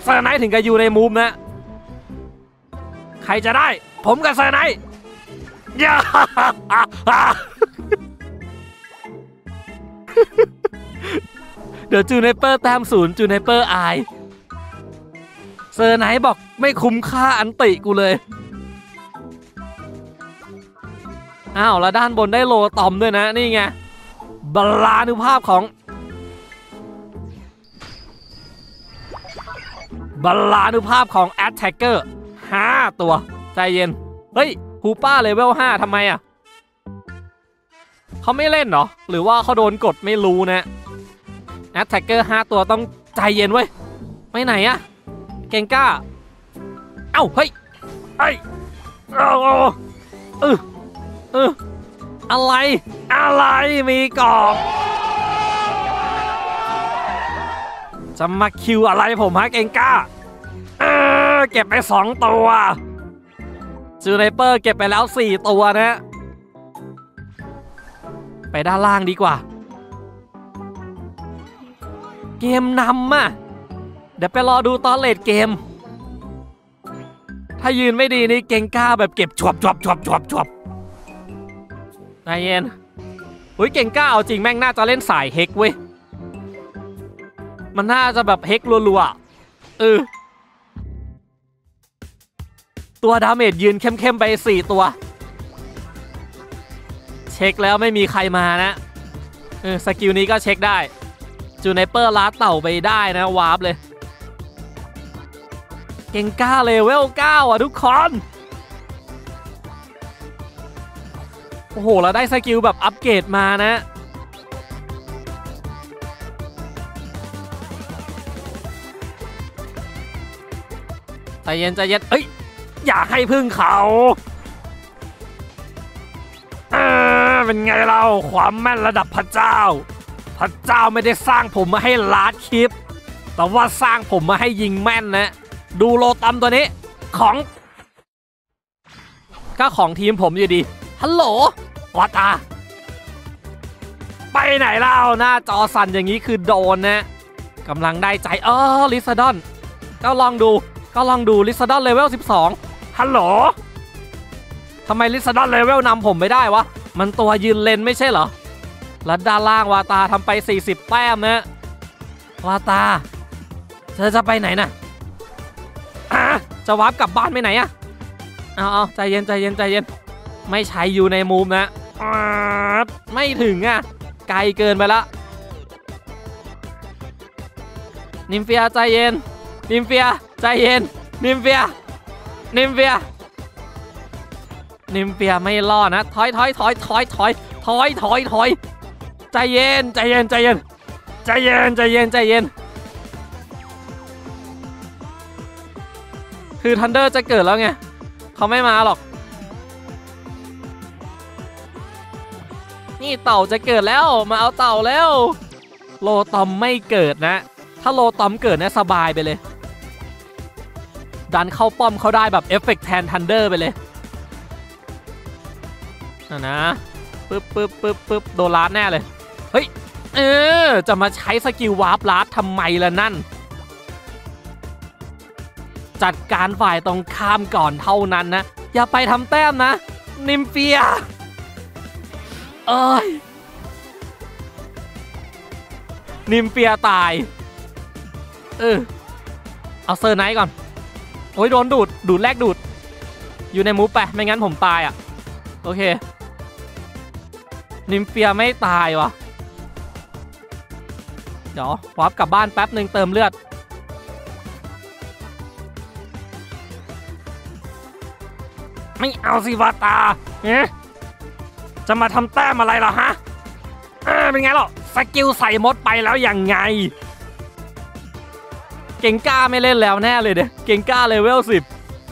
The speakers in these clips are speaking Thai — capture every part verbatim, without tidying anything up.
เซอร์ไนท์ถึงกับอยู่ในมุมนะใครจะได้ผมกับเซอร์ไนท์ย่าเดี๋ยวจูเนเปอร์แต้มศูนย์จูเนเปอร์อายเซอร์ไนท์บอกไม่คุ้มค่าอันติกูเลยอ้าวแล้วด้านบนได้โลตอมด้วยนะนี่ไงบาลานุภาพของบาลานุภาพของแอตแทกเกอร์ห้าตัวใจเย็นเฮ้ยฮูป้าเลเวลห้าทำไมอ่ะเขาไม่เล่นเหรอหรือว่าเขาโดนกดไม่รู้นะแอตแทกเกอร์ห้าตัวต้องใจเย็นเว้ยไปไหนอะเก่งก้าเอ้าเฮ้ยเฮ้ยเอาเออเอออะไรอะไรมีกล่องจะมาคิวอะไรผมฮะเก่งก้าเออเก็บไปสองตัวจูไนเปอร์เก็บไปแล้วสี่ตัวนะไปด้านล่างดีกว่าเกมนำอ่ะเดี๋ยวไปรอดูตอนเลดเกมถ้ายืนไม่ดีนี่เก่งก้าแบบเก็บจวบจวบจวบจวบจวบใจเย็นอุ้ยเก่งก้าเอาจริงแม่งน่าจะเล่นสายเฮกเว้ยมันน่าจะแบบเฮกรัวๆเออตัวดาเมจยืนเข้มๆไปสี่ตัวเช็คแล้วไม่มีใครมานะเออสกิลนี้ก็เช็คได้จูไนเปอร์ล้าเต่าไปได้นะวาร์ปเลยเก่งก้าเลเวลเก้าอ่ะทุกคนโอ้โหแล้วได้สกิลแบบอัปเกรดมานะใจเย็นใจเย็นเอ้ยอย่าให้พึ่งเขาเออเป็นไงเราความแม่นระดับพระเจ้าพระเจ้าไม่ได้สร้างผมมาให้ลาดคลิปแต่ว่าสร้างผมมาให้ยิงแม่นนะดูโลตัมตัวนี้ของก็ของทีมผมอยู่ดีฮัลโหลวาตาไปไหนเล่าหน้าจอสั่นอย่างนี้คือโดนนะกำลังได้ใจเออลิซาดอนก็ลองดูก็ลองดูลิซาดอนเลเวลสิบสองฮัลโหลทำไมลิซาดอนเลเวลนำผมไม่ได้วะมันตัวยืนเลนไม่ใช่เหรอแล้วด้านล่างวาตาทำไปสี่สิบแต้มนะวาตาเธอจะไปไหนน่ะอ่ะจะวาร์ปกลับบ้านไปไหนอะเอาเอาใจเย็นใจเย็นใจเย็นไม่ใช้อยู่ในมุมนะไม่ถึงอะไกลเกินไปละนิมเฟียใจเย็นนิมเฟียใจเย็นนิมเฟียนิมเฟียนิมเฟียไม่รอดนะถอยถอยถอยถอยถอยถอยถอยถอยใจเย็นใจเย็นใจเย็นใจเย็นใจเย็นใจเย็นคือทันเดอร์จะเกิดแล้วไงเขาไม่มาหรอกนี่เต่าจะเกิดแล้วมาเอาเต่าแล้วโลตอมไม่เกิดนะถ้าโลตอมเกิดเนี่ยสบายไปเลยดันเข้าป้อมเขาได้แบบเอฟเฟกต์แทนทันเดอร์ไปเลยนะนะปึ๊บปึ๊บปึ๊บปึ๊บโดนลาดแน่เลยเฮ้ยเออจะมาใช้สกิลวาร์ปลาดทำไมล่ะนั่นจัดการฝ่ายตรงข้ามก่อนเท่านั้นนะอย่าไปทำแต้มนะนิมเฟียเอ้ยนิมเฟียตายเออเอาเซอร์ไนท์ก่อนโอ้ยโดนดูดดูดแรกดูดอยู่ในมูฟไปไม่งั้นผมตายอ่ะโอเคนิมเฟียไม่ตายวะเดี๋ยววาร์ปกลับบ้านแป๊บหนึ่งเติมเลือดไม่เอาสิวาตาเอ๊ะจะมาทำแต้มอะไรล่ะฮะเออเป็นไงหรอสกิลใส่มดไปแล้วยังไงเก่งก้าไม่เล่นแล้วแน่เลยเด้เก่งก้าเลเวลสิบ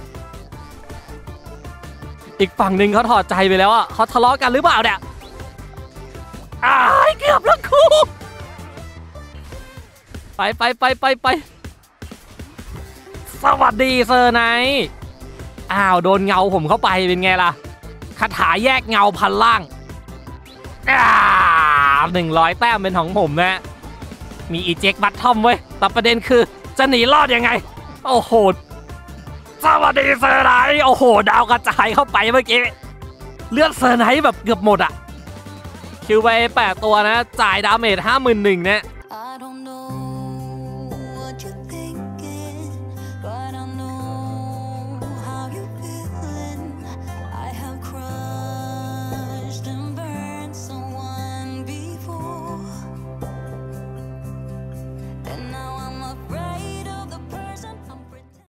อีกฝั่งหนึ่งเขาถอดใจไปแล้วอ่ะเขาทะเลาะกันหรือเปล่าเนี่ยอ้ายเกือบแล้วครูไปไปไปไปไปสวัสดีเซอร์ไนท์อ้าวโดนเงาผมเข้าไปเป็นไงล่ะคาถาแยกเงาพันล่างอ่าหนึ่งร้อยแต้มเป็นของผมนะมีอีเจ็กบัตทอมเว้ยแต่ประเด็นคือจะหนีรอดยังไงโอ้โหสวัสดีเซอร์ไนท์โอ้โหดาวกระจายเข้าไปเมื่อกี้เลือดเซอร์ไนท์แบบเกือบหมดอะคิวไปแปดตัวนะจ่ายดาเมจห้าหมื่นหนึ่งเนี่ย